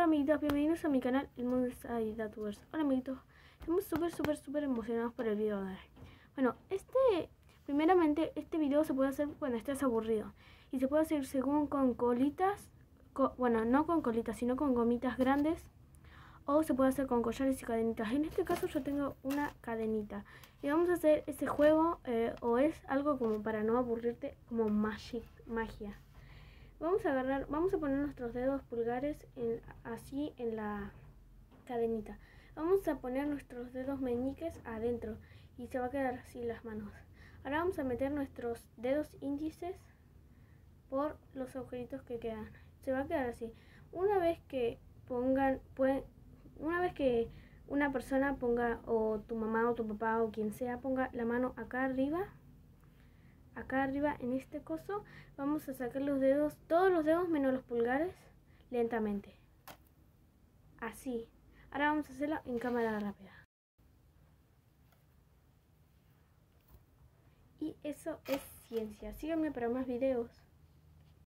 amiguitos, bienvenidos a mi canal El Mundo Inside Datverse. Hola amiguitos, estamos súper emocionados por el video de hoy. Bueno, primeramente este video se puede hacer cuando estés aburrido. Y se puede hacer según con colitas, bueno, no con colitas, sino con gomitas grandes. O se puede hacer con collares y cadenitas. En este caso yo tengo una cadenita. Y vamos a hacer ese juego, o es algo como para no aburrirte, como magia. Vamos a poner nuestros dedos pulgares así en la cadenita. Vamos a poner nuestros dedos meñiques adentro y se va a quedar así las manos. Ahora vamos a meter nuestros dedos índices por los agujeritos que quedan. Se va a quedar así. Una vez que una persona ponga, o tu mamá o tu papá o quien sea, ponga la mano acá arriba en este coso, vamos a sacar los dedos, todos los dedos menos los pulgares, lentamente. Así. Ahora vamos a hacerlo en cámara rápida. Y eso es ciencia. Síganme para más videos.